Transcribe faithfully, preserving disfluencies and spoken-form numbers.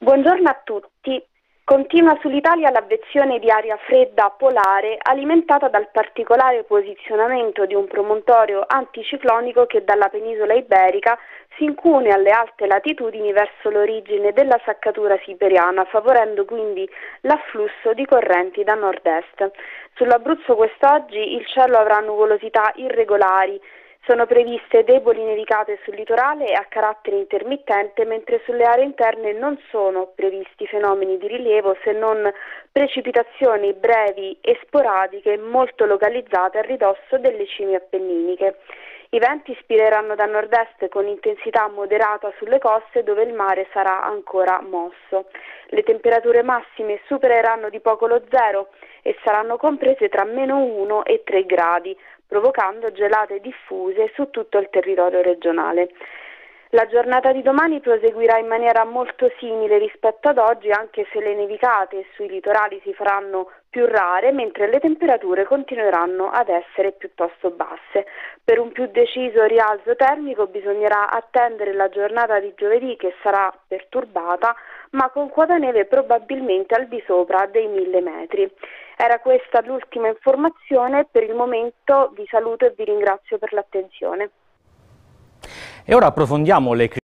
Buongiorno a tutti. Continua sull'Italia l'avvezione di aria fredda polare alimentata dal particolare posizionamento di un promontorio anticiclonico che dalla penisola iberica si incune alle alte latitudini verso l'origine della saccatura siberiana, favorendo quindi l'afflusso di correnti da nord-est. Sull'Abruzzo quest'oggi il cielo avrà nuvolosità irregolari. Sono previste deboli nevicate sul litorale a carattere intermittente, mentre sulle aree interne non sono previsti fenomeni di rilievo se non precipitazioni brevi e sporadiche molto localizzate a ridosso delle cime appenniniche. I venti spireranno da nord-est con intensità moderata sulle coste dove il mare sarà ancora mosso. Le temperature massime supereranno di poco lo zero e saranno comprese tra meno uno e tre gradi, provocando gelate diffuse su tutto il territorio regionale. La giornata di domani proseguirà in maniera molto simile rispetto ad oggi, anche se le nevicate sui litorali si faranno più rare, mentre le temperature continueranno ad essere piuttosto basse. Per un più deciso rialzo termico bisognerà attendere la giornata di giovedì, che sarà perturbata, ma con quota neve probabilmente al di sopra dei mille metri. Era questa l'ultima informazione. Per il momento vi saluto e vi ringrazio per l'attenzione. E ora approfondiamo le